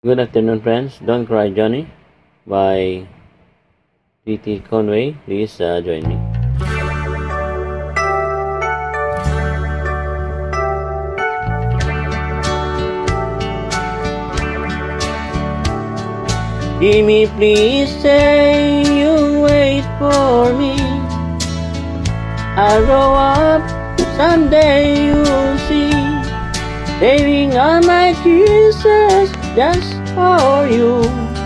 Good afternoon, friends. Don't Cry Johnny by T.T. Conway. Please join me. Jimmy, please say you wait for me. I'll grow up, someday you'll see. Saving all my kisses just for you.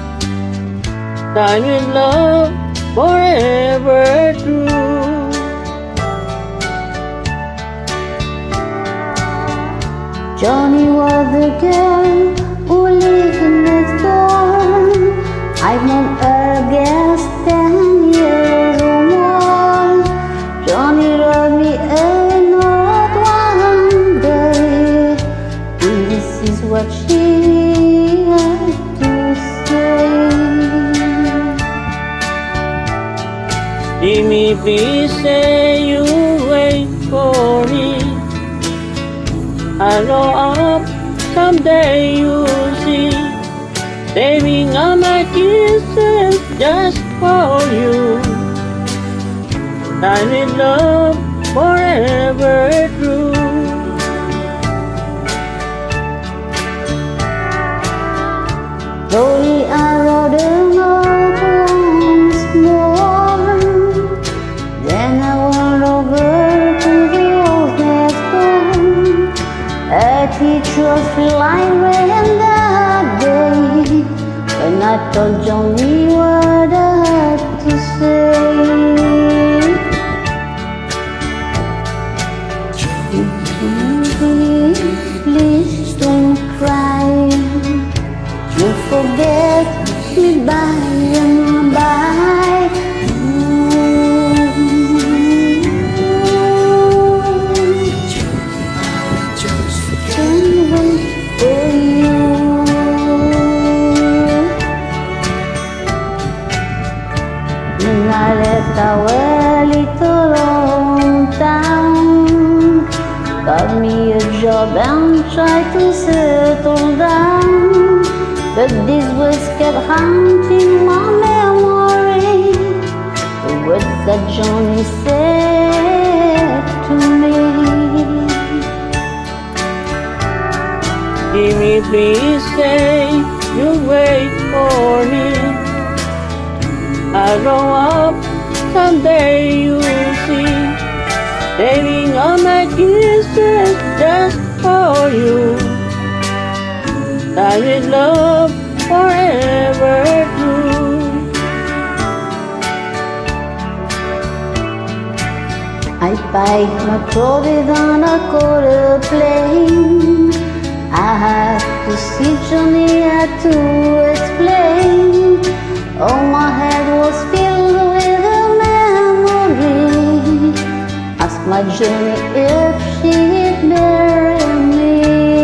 Time with love, forever true. Johnny was the girl who lived next door. I've known her guess 10 years or more. Johnny wrote me a note one day, and this is what she had to say. Jimmy, please say you wait for me. I'll grow up, someday you'll see. Saving all my kisses just for you. Time with love, forever true. Slowly I wrote a note once more. Then I went over to the old next door. A teacher's line ran that day, when I told Johnny what I had to say. Please don't cry. You forget me by and by. Can't wait for you. When I left our little hometown, got me a job and tried to settle down. But these words kept haunting my memory, the words that Johnny said to me. Jimmy, please say you'll wait for me. I'll grow up, someday you'll see. Saving all my kisses just for you. Time with love, forever true. I packed my clothes on a quarter plane. I had to see Johnny, had to explain. Oh, my head was filled with a memory. Asked my Johnny if she'd marry me.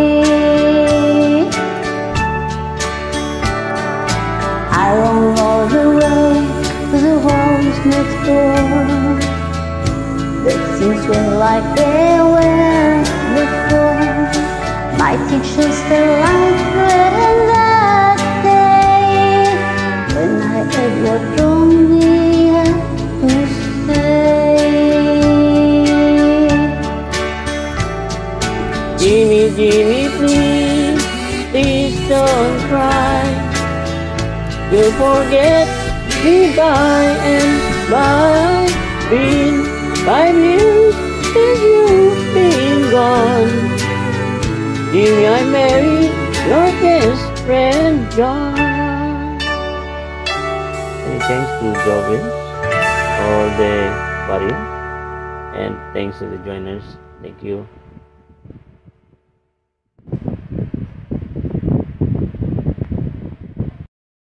I ran all the way to the house next door, but things went like they were before. My teacher still liked her that day, when I heard what Johnny had to say. Jimmy, Jimmy, please don't cry. You'll forget me by and by. Been 5 years since you've been gone. Jimmy, I married your best friend, John. Many thanks to Jovin for the video, and thanks to the joiners. Thank you.